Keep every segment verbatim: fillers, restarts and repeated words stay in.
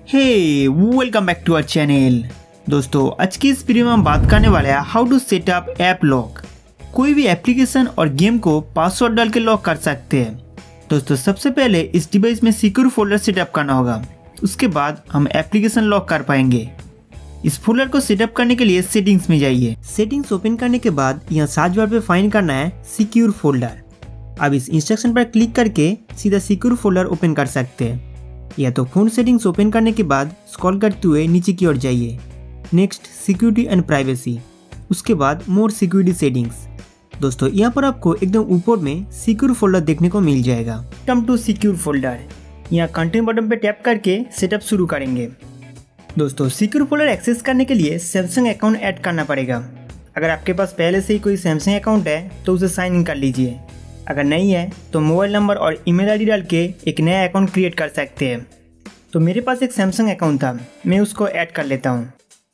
Hey welcome back to our channel. दोस्तों आज की इस वीडियो में हम बात करने वाले हैं how to set up app lock. कोई भी एप्लीकेशन और गेम को पासवर्ड डाल के लॉक कर सकते हैं। दोस्तों सबसे पहले इस डिवाइस में सिक्योर फोल्डर सेटअप करना होगा, उसके बाद हम एप्लीकेशन लॉक कर पाएंगे। इस फोल्डर को सेटअप करने के लिए सेटिंग्स में जाइए। सेटिंग्स ओपन करने के बाद यहाँ सर्च बार पे फाइंड करना है सिक्योर फोल्डर। अब इस इंस्ट्रक्शन पर क्लिक करके सीधा सिक्योर फोल्डर ओपन कर सकते हैं, या तो फोन सेटिंग्स ओपन करने के बाद स्क्रॉल करते हुए नीचे की ओर जाइए। नेक्स्ट सिक्योरिटी एंड प्राइवेसी, उसके बाद मोर सिक्योरिटी सेटिंग्स। दोस्तों यहाँ पर आपको एकदम ऊपर में सिक्योर फोल्डर देखने को मिल जाएगा। कम टू सिक्योर फोल्डर, यहाँ कंटिन्यू बटन पे टैप करके सेटअप शुरू करेंगे। दोस्तों सिक्योर फोल्डर एक्सेस करने के लिए सैमसंग अकाउंट ऐड करना पड़ेगा। अगर आपके पास पहले से ही कोई सैमसंग अकाउंट है तो उसे साइन इन कर लीजिए। अगर नहीं है तो मोबाइल नंबर और ईमेल आईडी डाल के एक नया अकाउंट क्रिएट कर सकते हैं। तो मेरे पास एक सैमसंग अकाउंट था, मैं उसको ऐड कर लेता हूँ।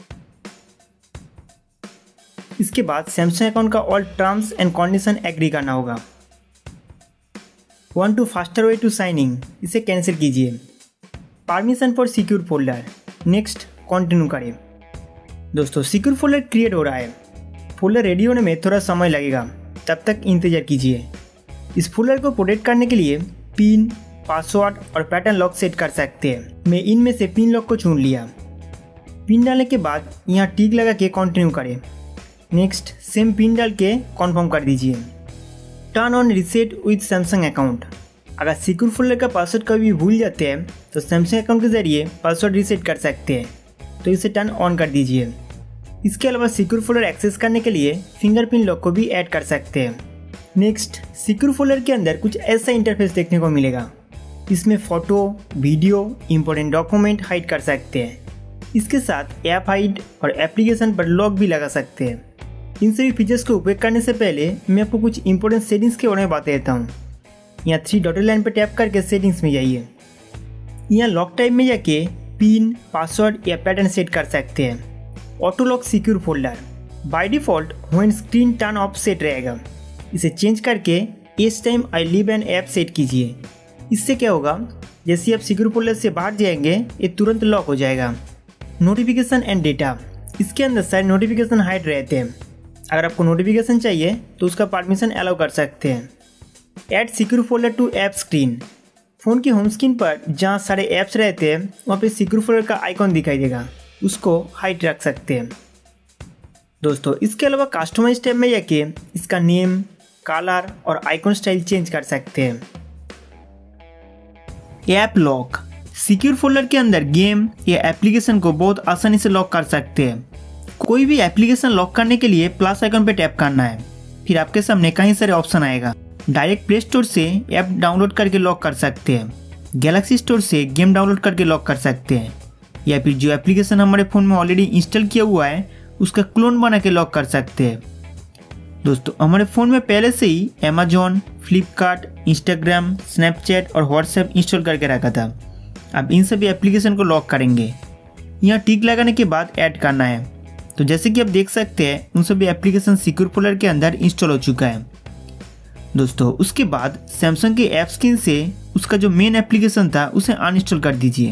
इसके बाद सैमसंग अकाउंट का all terms and condition agree करना होगा। Want to faster way to sign in, इसे कैंसिल कीजिए। Permission for secure folder, next continue करें। दोस्तों सिक्योर फोल्डर क्रिएट हो रहा है। फोल्डर रेडी होने में थोड़ा समय लगेगा, तब तक इंतजार कीजिए। इस फोल्डर को प्रोटेक्ट करने के लिए पिन, पासवर्ड और पैटर्न लॉक सेट कर सकते हैं। मैं इनमें से पिन लॉक को चुन लिया। पिन डालने के बाद यहाँ टिक लगा के कंटिन्यू करें। नेक्स्ट सेम पिन डाल के कन्फर्म कर दीजिए। Turn on reset with Samsung account. अगर सिक्योर फोल्डर का पासवर्ड कभी भूल जाते हैं तो सैमसंग अकाउंट के जरिए पासवर्ड रीसेट कर सकते हैं, तो इसे टर्न ऑन कर दीजिए। इसके अलावा सिक्योर फोल्डर एक्सेस करने के लिए फिंगरप्रिंट लॉक को भी ऐड कर सकते हैं। नेक्स्ट सिक्योर फोल्डर के अंदर कुछ ऐसा इंटरफेस देखने को मिलेगा। इसमें photo, video, important document hide कर सकते हैं। इसके साथ ऐप हाइड और एप्लीकेशन पर लॉक भी लगा सकते हैं। इन सभी फीचर्स को उपयोग करने से पहले मैं आपको कुछ इंपॉर्टेंट सेटिंग्स के बारे में बता देता हूँ। यहाँ थ्री डॉटेड लाइन पर टैप करके सेटिंग्स में जाइए। यहाँ लॉक टाइप में जाके पिन, पासवर्ड या पैटर्न सेट कर सकते हैं। Auto lock secure folder by default when screen turn off set रहेगा। इसे चेंज करके each time I leave an app set कीजिए। इससे क्या होगा, जैसे आप सिक्योर फोल्डर से बाहर जाएंगे ये तुरंत लॉक हो जाएगा। नोटिफिकेशन एंड डेटा, इसके अंदर सारे नोटिफिकेशन हाइड रहते हैं। अगर आपको नोटिफिकेशन चाहिए तो उसका परमिशन अलाउ कर सकते हैं। Add secure folder to app screen, phone की होम स्क्रीन पर जहाँ सारे ऐप्स रहते हैं वहाँ पे सिक्योर फोल्डर का आइकॉन दिखाई देगा, उसको हाइड रख सकते हैं। दोस्तों इसके अलावा कस्टमाइज टैब में जाके इसका नेम, कलर और आइकॉन स्टाइल चेंज कर सकते हैं। ऐप लॉक, सिक्योर फोल्डर के अंदर गेम या एप्लीकेशन को बहुत आसानी से लॉक कर सकते हैं। कोई भी एप्लीकेशन लॉक करने के लिए प्लस आइकन पे टैप करना है, फिर आपके सामने कई सारे ऑप्शन आएगा। डायरेक्ट प्ले स्टोर से ऐप डाउनलोड करके लॉक कर सकते हैं, गैलेक्सी स्टोर से गेम डाउनलोड करके लॉक कर सकते हैं, या फिर जो एप्लीकेशन हमारे फ़ोन में ऑलरेडी इंस्टॉल किया हुआ है उसका क्लोन बना के लॉक कर सकते हैं। दोस्तों हमारे फ़ोन में पहले से ही अमेजॉन, फ्लिपकार्ट, इंस्टाग्राम, स्नैपचैट और व्हाट्सएप इंस्टॉल करके रखा था। अब इन सभी एप्लीकेशन को लॉक करेंगे। यहाँ टिक लगाने के बाद ऐड करना है। तो जैसे कि आप देख सकते हैं उन सभी एप्लीकेशन सिक्योर फोल्डर के अंदर इंस्टॉल हो चुका है। दोस्तों उसके बाद सैमसंग के ऐप स्क्रीन से उसका जो मेन एप्लीकेशन था उसे अनइंस्टॉल कर दीजिए,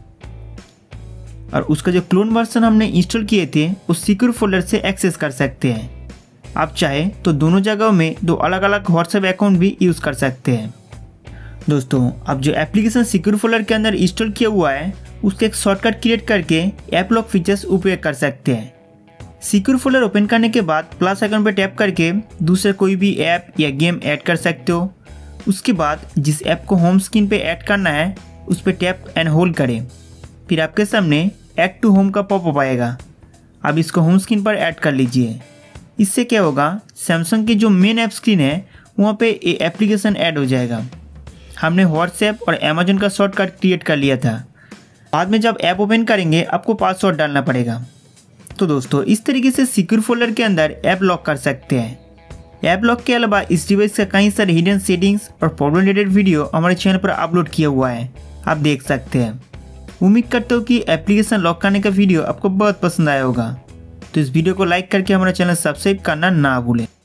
और उसका जो क्लोन वर्जन हमने इंस्टॉल किए थे उस सिक्योर फोल्डर से एक्सेस कर सकते हैं। आप चाहे तो दोनों जगहों में दो अलग अलग व्हाट्सएप अकाउंट भी यूज़ कर सकते हैं। दोस्तों अब जो एप्लीकेशन सिक्योर फोल्डर के अंदर इंस्टॉल किया हुआ है उसका एक शॉर्टकट क्रिएट करके ऐप लॉक फीचर्स उपयोग कर सकते हैं। सिक्योर फोल्डर ओपन करने के बाद प्लस आइकन पर टैप करके दूसरे कोई भी ऐप या गेम ऐड कर सकते हो। उसके बाद जिस ऐप को होम स्क्रीन पे ऐड करना है उस पर टैप एंड होल्ड करें, फिर आपके सामने ऐड टू होम का पॉपअप आएगा। अब इसको होम स्क्रीन पर ऐड कर लीजिए। इससे क्या होगा, सैमसंग की जो मेन ऐप स्क्रीन है वहाँ पे ये एप्लीकेशन ऐड हो जाएगा। हमने व्हाट्सएप और अमेजॉन का शॉर्टकट क्रिएट कर लिया था। बाद में जब ऐप ओपन करेंगे आपको पासवर्ड डालना पड़ेगा। तो दोस्तों इस तरीके से सिक्योर फोल्डर के अंदर ऐप लॉक कर सकते हैं। ऐप लॉक के अलावा इस डिवाइस का कई सारे हिडन सेटिंग्स और प्रॉब्लम रिलेटेड वीडियो हमारे चैनल पर अपलोड किया हुआ है, आप देख सकते हैं। उम्मीद करता हूँ कि एप्लीकेशन लॉक करने का वीडियो आपको बहुत पसंद आया होगा। तो इस वीडियो को लाइक करके हमारा चैनल सब्सक्राइब करना ना भूलें।